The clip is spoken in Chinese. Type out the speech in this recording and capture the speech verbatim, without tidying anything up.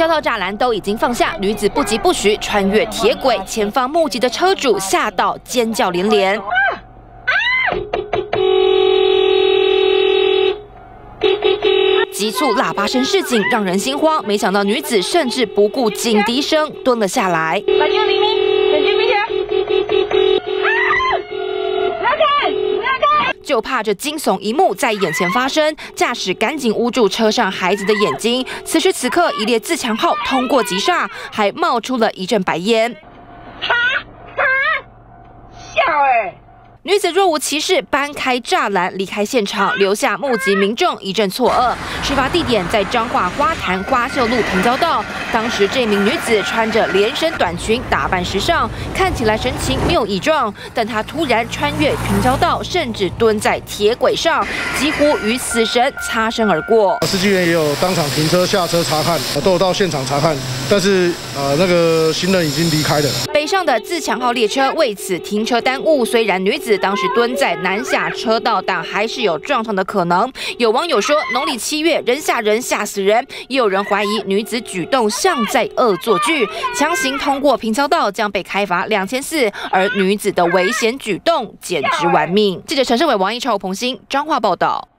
交道栅栏都已经放下，女子不疾不徐穿越铁轨，前方目击的车主吓到尖叫连连。 急促喇叭声示警，让人心慌。没想到女子甚至不顾警笛声，蹲了下来。 把牛铃铃，眼睛闭起来。啊！不要看，不要看！ 就怕这惊悚一幕在眼前发生，驾驶赶紧捂住车上孩子的眼睛。此时此刻，一列自强号通过急刹，还冒出了一阵白烟。 哈哈，笑哎、欸！ 女子若无其事搬开栅栏离开现场，留下目击民众一阵错愕。事发地点在彰化花坛花秀路平交道，当时这名女子穿着连身短裙，打扮时尚，看起来神情没有异状，但她突然穿越平交道，甚至蹲在铁轨上，几乎与死神擦身而过。 司机员也有当场停车下车查看，都有到现场查看，但是呃那个行人已经离开了。 北上的自强号列车为此停车耽误，虽然女子 当时蹲在南下车道，但还是有撞上的可能。有网友说，农历七月人吓人吓死人，也有人怀疑女子举动像在恶作剧，强行通过平交道将被开罚两千四，而女子的危险举动简直玩命。记者陈胜伟、王一超、彭鑫彰化报道。